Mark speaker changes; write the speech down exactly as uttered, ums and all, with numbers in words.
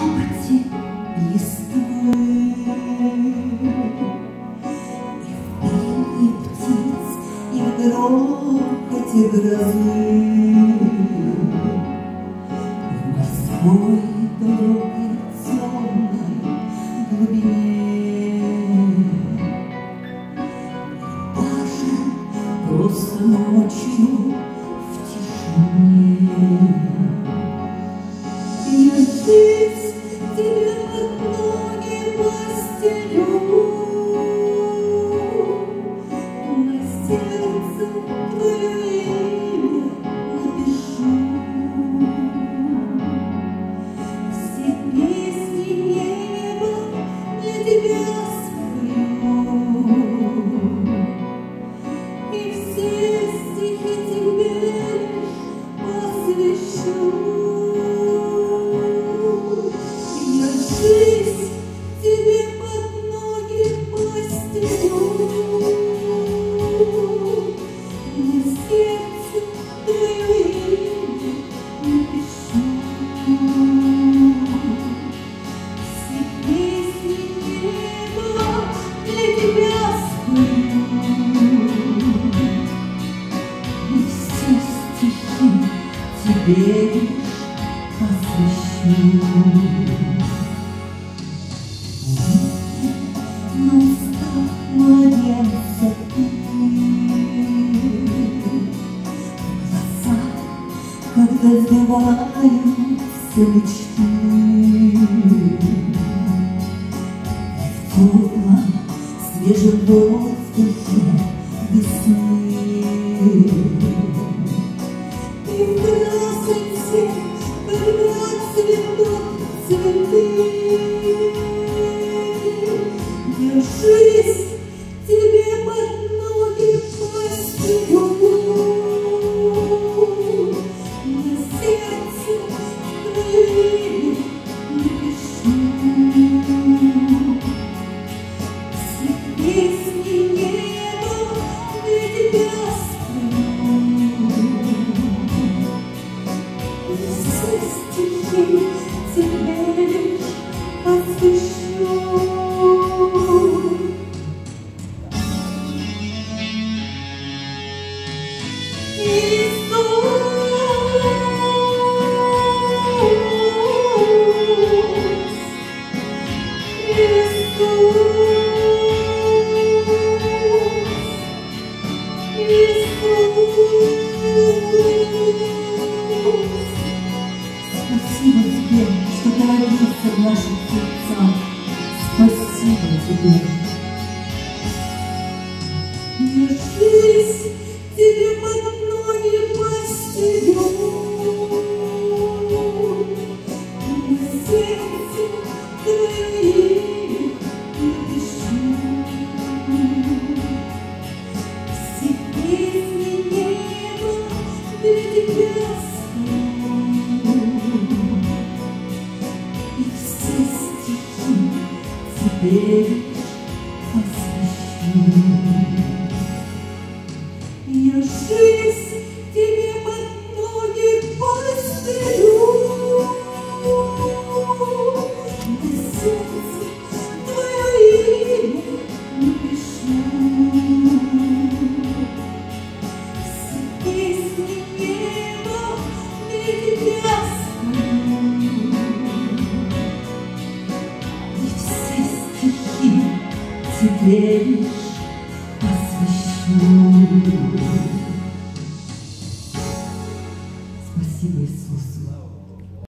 Speaker 1: шепоте листвы и в пении птиц, и в грохоте грозы, в морской далекой темной глубине, даже просто ночью в тишине. Я здесь тебе под ноги постелю, на сердце твое имя напишу, все песни неба для тебя спою, и все стихи тебе лишь посвящу. Жизнь тебе под ноги постелю, на сердце твое имя напишу, все песни неба для тебя спою, и все стихи тебе лишь посвящу. Но устав младенца ты, глаза, когда сбиваются мечты, и в теплом свежем воздухе весны, и в красоте, когда цветут цветы. Жизнь тебе под ноги постелю, на сердце твое имя напишу, все песни неба для тебя спою, и все стихи тебе лишь посвящу. Спасибо тебе, что ты родился в наших сердцах. Спасибо тебе. Я жизнь тебе под ноги постелю, на сердце твое имя напишу, все песни неба для тебя спою, и все стихи тебе лишь посвящу. Я жизнь тебе под ноги постелю, на сердце твое имя напишу, все песни неба для тебя спою, и все стихи тебе лишь посвящу. Спасибо Иисусу.